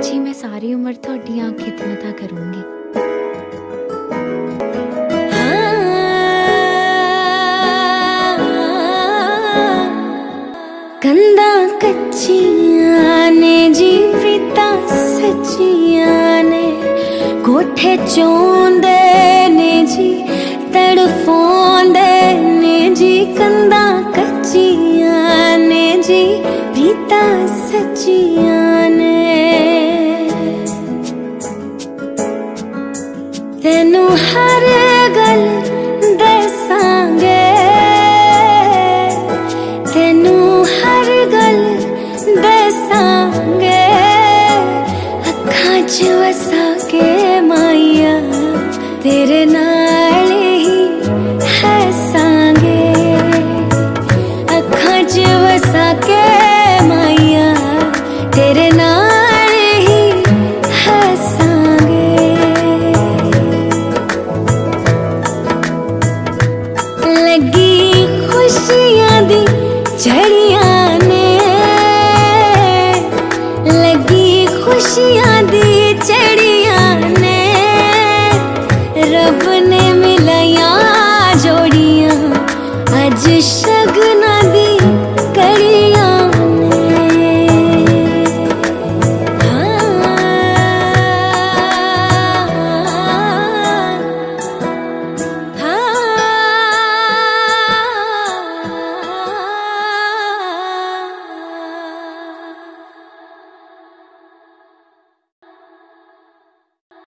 जी मैं सारी उम्र थोड़ियां खिदमतां करूंगी। कंधा कच्चियां ने जी प्रीता सच्चियां ने, कोठे चोंदे ने जी तड़फोंदे ने जी। कंधा कच्चियां ने जी प्रीता सच्चियां ने, तेनू हर गल दसांगे, तेनू हर गल दसांगे। अखां च वसा के माइया तेरे नाल ही हसांगे। अखां च वसा के माइया तेरे नाल ही हसांगे। लगी खुशियां दी झड़ियां ने, लगी खुशियां दी